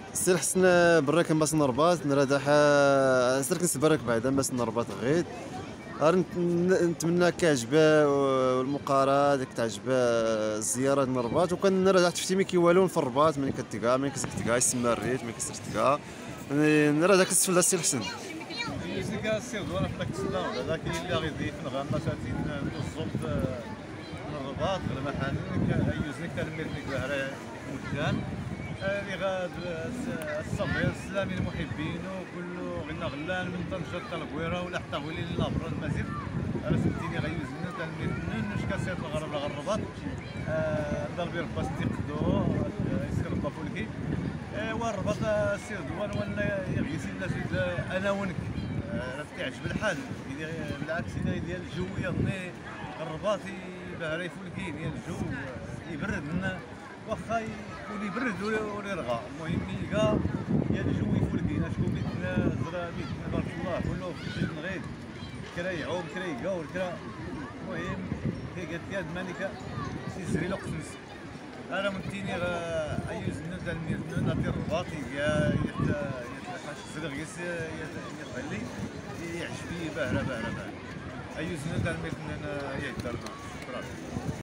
السي الحسن برا باش نربط نرادح سير كنسبرك بعدا باش نربط غيد غير نتمنى كعجبه والمقاراه ديك تعجبه الزياره نربط وكان راه تفتيمي كيوالون في الرباط ملي كتلقى ملي كتلقى يسمى الريت ملي كتسير تلقى نرى داك السفل السي الحسن يوزيك السير دوار في داك السنه هذاك اللي غيضيف نغمى ساتين بالظبط من الرباط غير ما حانك يوزيك تلميرنيك بهرا مكان اللي غاد الصبير السلامي المحبين وكله غنا غلان من طنجة حتى القويره ولا حتى ولي لابرا المزيد انا فهمتيني غيوزنا تلميرنن اش كاسير الغرب الرباط ضربي ربا ستيقدو يسكر ربا فولكي والرباط السير دوار وانا يغيسي الناس انا ونك راه تعجب الحال بالعكس ديال الجو يظني الرباطي بهرا يفولكين ديال الجو يبرد لنا واخا يكون يبرد ولا يرغى المهم يلقى ديال الجو يفولكين اشكون بيتنا زرا بيتنا بارك الله كله في الجن غير كرا يعوم كرا يقاور كرا المهم هي قالت لي هاد الملكه سيزري له قفلس انا منتيني ايوز نبدا الميرنون نعطي الرباط يا يتلحاش الزرغ يتغلي يعجبني بهرة ايوز نبدا الميرنون يهدرنا شكرا